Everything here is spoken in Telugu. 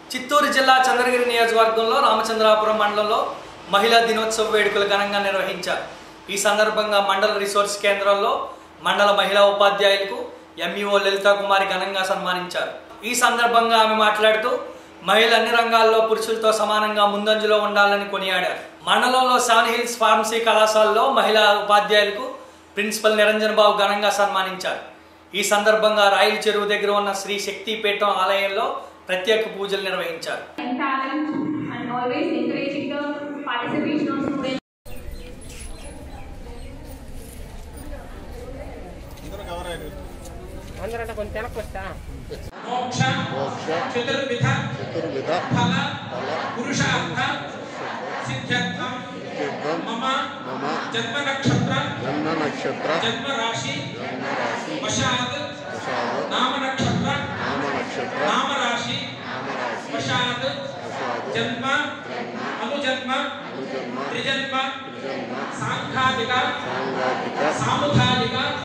చిత్తూరు జిల్లా చంద్రగిరి నియోజకవర్గంలో రామచంద్రాపురం మండలంలో మహిళా దినోత్సవ వేడుకలు ఘనంగా నిర్వహించారు. ఈ సందర్భంగా మండల రిసోర్స్ కేంద్రంలో మండల మహిళా ఉపాధ్యాయులకు ఎంఈఓ లలితా కుమారి ఘనంగా సన్మానించారు. ఈ సందర్భంగా ఆమె మాట్లాడుతూ మహిళలు అన్ని రంగాల్లో పురుషులతో సమానంగా ముందంజలో ఉండాలని కొనియాడారు. మండలంలో 7 హిల్స్ ఫార్మసీ కళాశాలలో మహిళా ఉపాధ్యాయులకు ప్రిన్సిపల్ నిరంజన్ బాబు ఘనంగా సన్మానించారు. ఈ సందర్భంగా రాయల చెరువు దగ్గర ఉన్న శ్రీ శక్తి పీఠం ఆలయంలో ప్రత్యేక పూజలు నిర్వహించారు. మోక్ష చతుర్విధ ఫల పురుషార్థ సిద్ధ్యర్థం మమ జన్మ నక్షత్ర జన్మ రాశి వశాద్ నామ నక్షత్ర నామ రాశి వశాద్ జన్మ అనుజన్మ త్రిజన్మ సాంఘాతిక సాముదాయిక